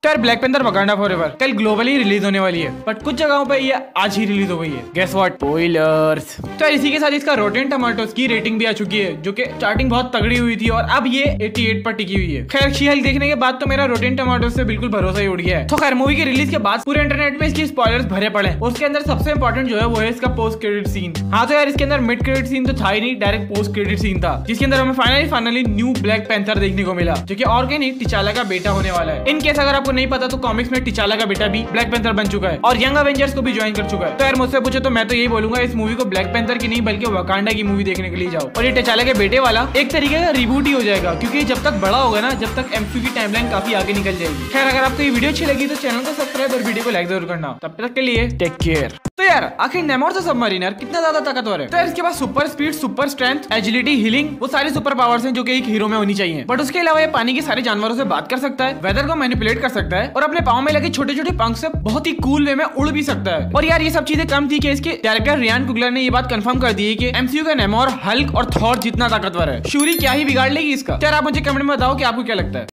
तो यार Black Panther Wakanda Forever कल ग्लोबली रिलीज होने वाली है, बट कुछ जगहों पे ये आज ही रिलीज हो गई है। Guess what? स्पॉयलर्स। तो यार इसी के साथ इसका रॉटेन टमाटोस की रेटिंग भी आ चुकी है, जो कि स्टार्टिंग बहुत तगड़ी हुई थी और अब ये 88 पर टिकी हुई है। खैर शी-हल्क देखने के बाद तो मेरा रॉटेन टमाटोस से बिल्कुल भरोसा ही उड़ गया है। तो खैर मूवी के रिलीज के बाद पूरे इंटरनेट में इसकी स्पॉयलर्स भरे पड़े हैं। उसके अंदर सबसे इंपॉर्टेंट जो है वो है इसका पोस्ट क्रेडिट सीन। हाँ तो यार इसके अंदर मिड क्रेडिट सीन तो था ही नहीं, डायरेक्ट पोस्ट क्रेडिट सीन था, जिसके अंदर हमें फाइनली न्यू ब्लैक पैंथर देखने को मिला, जो कि और कहीं नहीं टिचाला का बेटा होने वाला है। इन केस अगर आपको नहीं पता तो कॉमिक्स में टिचाला का बेटा भी ब्लैक पैंथर बन चुका है और यंग एवेंजर्स को भी ज्वाइन कर चुका है। तो यार मुझसे पूछे तो मैं तो यही बोलूंगा इस मूवी को ब्लैक पैंथर की नहीं बल्कि वकांडा की मूवी देखने के लिए जाओ। और ये टिचाला के बेटे वाला एक तरीके का रिबूट ही हो जाएगा, क्योंकि जब तक बड़ा होगा ना, जब तक एमसीयू की टाइमलाइन काफी आगे निकल जाएगी। खैर अगर आपको ये वीडियो अच्छी लगी तो चैनल को सब्सक्राइब और वीडियो को लाइक जरूर करना। तब तक के लिए टेक केयर। तो यार आखिर नेमोर सबमरीन यार कितना ज्यादा ताकतवर है। तो यार इसके पास super speed, super strength, agility, healing, वो सारी सुपर पावर्स हैं जो कि एक हीरो में होनी चाहिए। बट उसके अलावा ये पानी के सारे जानवरों से बात कर सकता है, वेदर को मैनिपुलेट कर सकता है और अपने पाँव में लगे छोटे छोटे पंख से बहुत ही कूल वे में उड़ भी सकता है। और यार ये सब चीजें कम थी कि इसके डायरेक्टर रियान कुगलर ने ये बात कंफर्म कर दी है कि एमसीयू का नेमोर हल्क और थॉर जितना ताकतवर है। शूरी क्या ही बिगाड़ लेगी इसका। यार आप मुझे कमेंट में बताओ कि आपको क्या लगता है।